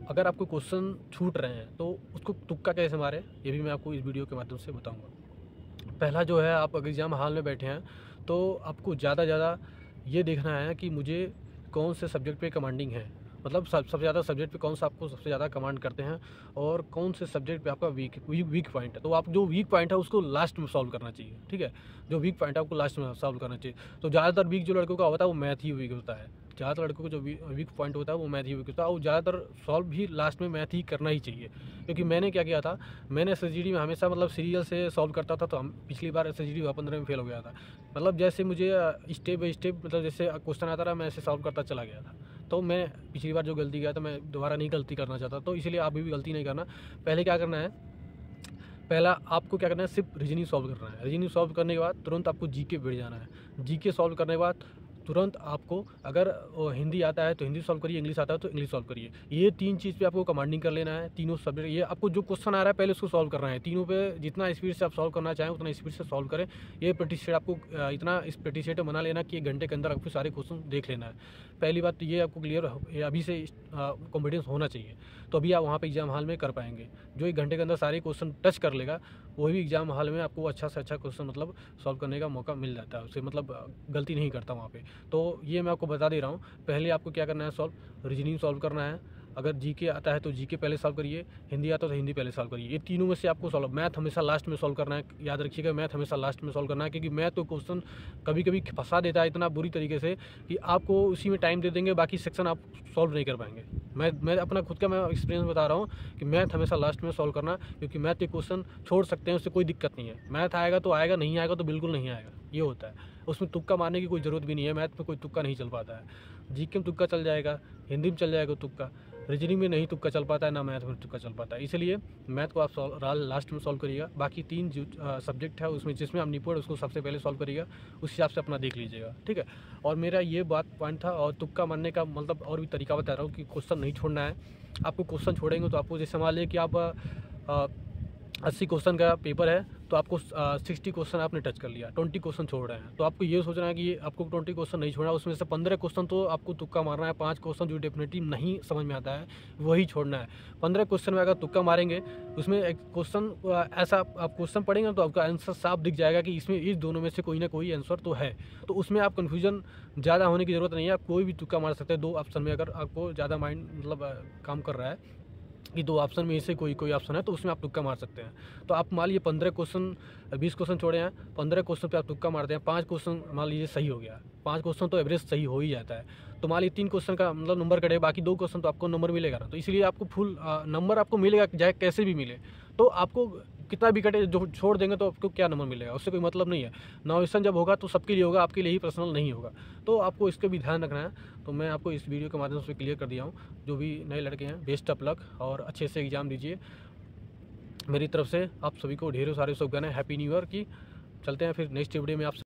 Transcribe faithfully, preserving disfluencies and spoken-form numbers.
अगर आपको क्वेश्चन छूट रहे हैं तो उसको तुक्का कैसे मारें, ये भी मैं आपको इस वीडियो के माध्यम से बताऊंगा। पहला जो है, आप अगर एग्ज़ाम हॉल में बैठे हैं तो आपको ज़्यादा ज़्यादा ये देखना है कि मुझे कौन से सब्जेक्ट पे कमांडिंग है, मतलब सब सबसे ज़्यादा सब्जेक्ट पे कौन सा आपको सबसे ज़्यादा कमांड करते हैं और कौन से सब्जेक्ट पे आपका वीक वीक वीक पॉइंट है। तो आप जो वीक पॉइंट है उसको लास्ट में सॉल्व करना चाहिए, ठीक है। जो वीक पॉइंट है आपको लास्ट में सॉल्व करना चाहिए। तो ज़्यादातर वीक जो लड़कों का होता है वो मैथ ही वीक होता है। ज़्यादातर लड़कों को जो वीक पॉइंट होता है वो मैथ ही वीक होता है और ज़्यादातर सॉल्व भी लास्ट में मैथ ही करना ही चाहिए। क्योंकि मैंने क्या किया था, मैंने एस एस जी डी में हमेशा मतलब सीरियल से सॉल्व करता था, तो हम पिछली बार एस एस जी डी पंद्रह में फेल हो गया था। मतलब जैसे मुझे स्टेप बाई स्टेप मतलब जैसे क्वेश्चन आता रहा मैं ऐसे सॉल्व करता चला गया था। तो मैं पिछली बार जो गलती किया था मैं दोबारा नहीं गलती करना चाहता, तो इसलिए आप भी गलती नहीं करना। पहले क्या करना है, पहला आपको क्या करना है, सिर्फ रीजनिंग सॉल्व करना है। रीजनिंग सॉल्व करने के बाद तुरंत आपको जीके बैठ जाना है। जीके सॉल्व करने के बाद तुरंत आपको अगर हिंदी आता है तो हिंदी सॉल्व करिए, इंग्लिश आता है तो इंग्लिश सॉल्व करिए। ये तीन चीज़ पे आपको कमांडिंग कर लेना है, तीनों सब्जेक्ट। ये आपको जो क्वेश्चन आ रहा है पहले उसको सॉल्व करना है। तीनों पे जितना स्पीड से आप सॉल्व करना चाहें उतना स्पीड से सॉल्व करें। ये प्रैक्टिस सेट आपको इतना इस प्रैक्टिस सेट बना लेना कि एक घंटे के अंदर आपको सारे क्वेश्चन देख लेना है। पहली बात तो ये आपको क्लियर अभी से कॉन्फिडेंस होना चाहिए, तो अभी आप वहाँ पर एग्जाम हॉल में कर पाएंगे। जो एक घंटे के अंदर सारे क्वेश्चन टच कर लेगा वही भी एग्जाम हॉल में आपको अच्छा से अच्छा क्वेश्चन मतलब सॉल्व करने का मौका मिल जाता है, उससे मतलब गलती नहीं करता वहाँ पे। तो ये मैं आपको बता दे रहा हूँ। पहले आपको क्या करना है, सॉल्व रीजनिंग सॉल्व करना है। अगर जीके आता है तो जीके पहले सॉल्व करिए, हिंदी आता है तो हिंदी पहले सॉल्व करिए। ये तीनों में से आपको सॉल्व, मैथ हमेशा लास्ट में सॉल्व करना है। याद रखिएगा, मैथ हमेशा लास्ट में सॉल्व करना है, क्योंकि मैथ तो क्वेश्चन कभी कभी फंसा देता है इतना बुरी तरीके से कि आपको उसी में टाइम दे देंगे, बाकी सेक्शन आप सॉल्व नहीं कर पाएंगे। मैं मैं अपना खुद का मैं एक्सपीरियंस बता रहा हूँ कि मैथ हमेशा लास्ट में सॉल्व करना, क्योंकि मैथ के क्वेश्चन छोड़ सकते हैं, उससे कोई दिक्कत नहीं है। मैथ आएगा तो आएगा, नहीं आएगा तो बिल्कुल नहीं आएगा, ये होता है। उसमें तुक्का मारने की कोई ज़रूरत भी नहीं है, मैथ में कोई तुक्का नहीं चल पाता है। जीके में तुक्का चल जाएगा, हिंदी में चल जाएगा तुक्का, रीजनिंग में नहीं तुक्का चल पाता है, ना मैथ में तुक्का चल पाता है। इसलिए मैथ को आप लास्ट में सॉल्व करिएगा। बाकी तीन जो सब्जेक्ट है उसमें जिसमें आप निपुण उसको सबसे पहले सॉल्व करिएगा, उस हिसाब से अपना देख लीजिएगा, ठीक है। और मेरा ये बात पॉइंट था। और तुक्का मारने का मतलब और भी तरीका बता रहा हूँ कि क्वेश्चन नहीं छोड़ना है। आपको क्वेश्चन छोड़ेंगे तो आपको जैसे मान लें कि आप आ, अस्सी क्वेश्चन का पेपर है तो आपको सिक्सटी क्वेश्चन आपने टच कर लिया, ट्वेंटी क्वेश्चन छोड़ रहे हैं, तो आपको ये सोचना है कि ये आपको ट्वेंटी क्वेश्चन नहीं छोड़ना है, उसमें से पंद्रह क्वेश्चन तो आपको तुक्का मारना है। पाँच क्वेश्चन जो डेफिनेटली नहीं समझ में आता है वही छोड़ना है। पंद्रह क्वेश्चन में अगर तुक्का मारेंगे उसमें एक क्वेश्चन ऐसा आप क्वेश्चन पढ़ेंगे तो आपका आंसर साफ दिख जाएगा कि इसमें इस दोनों में से कोई ना कोई आंसर तो है। तो उसमें आप कन्फ्यूजन ज़्यादा होने की ज़रूरत नहीं है, आप कोई भी तुक्का मार सकते हैं दो ऑप्शन में। अगर आपको ज़्यादा माइंड मतलब काम कर रहा है कि दो ऑप्शन में से कोई कोई ऑप्शन है तो उसमें आप तुक्का मार सकते हैं। तो आप मान लीजिए पंद्रह क्वेश्चन बीस क्वेश्चन छोड़े हैं, पंद्रह क्वेश्चन पे आप तुक्का मारते हैं, पाँच क्वेश्चन मान लीजिए सही हो गया, पाँच क्वेश्चन तो एवरेज सही हो ही जाता है। तो मान लीजिए तीन क्वेश्चन का मतलब नंबर कटे, बाकी दो क्वेश्चन तो आपको नंबर मिलेगा ना। तो इसलिए आपको फुल नंबर आपको मिलेगा, चाहे कैसे भी मिले। तो आपको कितना भी कटे, जो छोड़ देंगे तो आपको क्या नंबर मिलेगा, उससे कोई मतलब नहीं है। नॉमिनेशन जब होगा तो सबके लिए होगा, आपके लिए ही पर्सनल नहीं होगा। तो आपको इसका भी ध्यान रखना है। तो मैं आपको इस वीडियो के माध्यम से क्लियर कर दिया हूँ। जो भी नए लड़के हैं, बेस्ट ऑफ लक और अच्छे से एग्ज़ाम दीजिए। मेरी तरफ से आप सभी को ढेरों सारे शुभकामनाएं, हैप्पी न्यू ईयर की। चलते हैं फिर नेक्स्ट वीडियो में आप